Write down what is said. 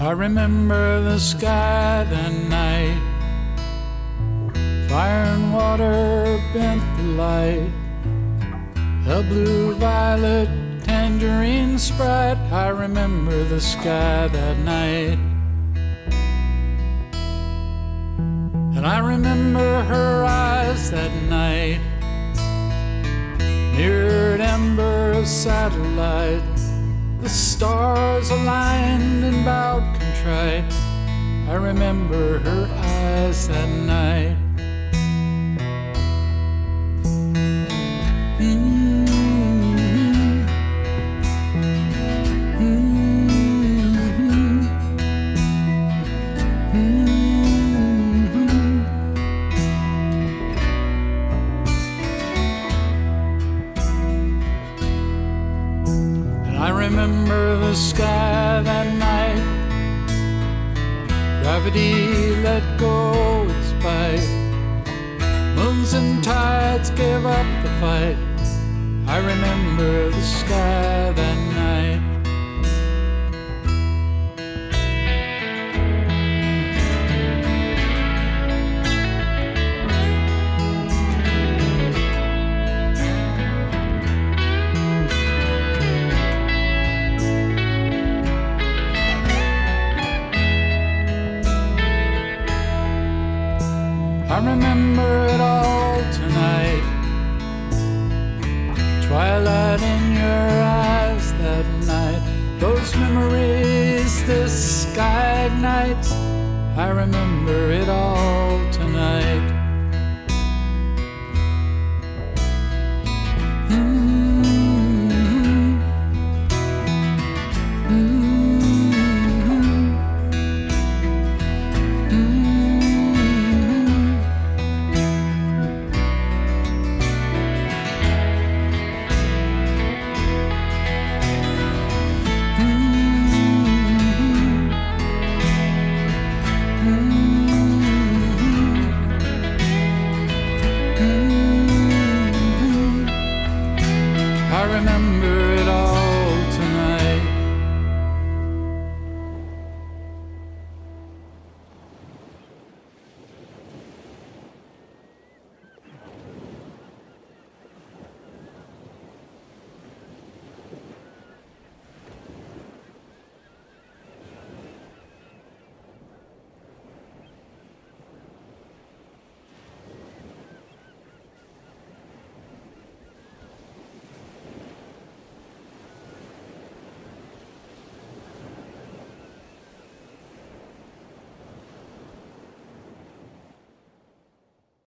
I remember the sky that night. Fire and water bent the light. A blue, violet, tangerine sprite. I remember the sky that night. And I remember her eyes that night. Mirrored ember of satellite. The stars aligned and bowed contrite. I remember her eyes that night. I remember the sky that night. Gravity let go its bite. Moons and tides gave up the fight. I remember the sky that night. I remember it all tonight. Twilight in your eyes that night. Those memories this sky ignites. I remember it all tonight.